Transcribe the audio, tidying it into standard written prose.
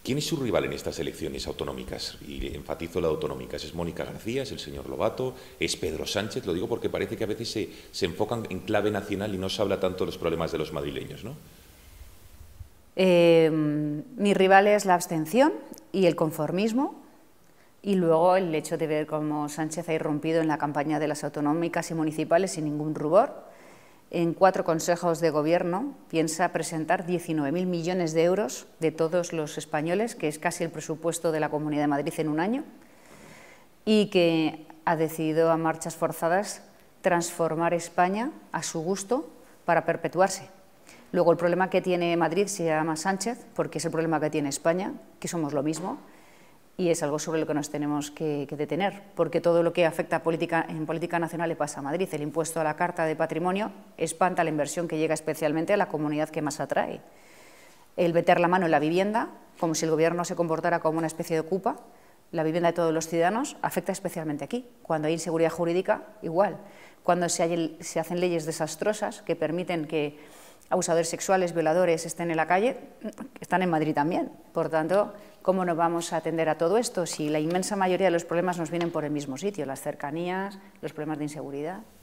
¿Quién es su rival en estas elecciones autonómicas? Y enfatizo la autonómicas. ¿Es Mónica García? ¿Es el señor Lobato? ¿Es Pedro Sánchez? Lo digo porque parece que a veces se enfocan en clave nacional y no se habla tanto de los problemas de los madrileños, ¿no? Mi rival es la abstención y el conformismo, y luego el hecho de ver cómo Sánchez ha irrumpido en la campaña de las autonómicas y municipales sin ningún rubor. En 4 consejos de gobierno piensa presentar 19.000 millones de euros de todos los españoles, que es casi el presupuesto de la Comunidad de Madrid en un año, y que ha decidido a marchas forzadas transformar España a su gusto para perpetuarse. Luego, el problema que tiene Madrid se llama Sánchez, porque es el problema que tiene España, que somos lo mismo, y es algo sobre lo que nos tenemos que detener, porque todo lo que afecta en política nacional le pasa a Madrid. El impuesto a la carta de patrimonio espanta la inversión que llega especialmente a la comunidad que más atrae. El meter la mano en la vivienda, como si el gobierno se comportara como una especie de ocupa, la vivienda de todos los ciudadanos, afecta especialmente aquí. Cuando hay inseguridad jurídica, igual. Cuando se hacen leyes desastrosas que permiten que abusadores sexuales, violadores estén en la calle, están en Madrid también. Por tanto, ¿cómo no vamos a atender a todo esto si la inmensa mayoría de los problemas nos vienen por el mismo sitio, las cercanías, los problemas de inseguridad?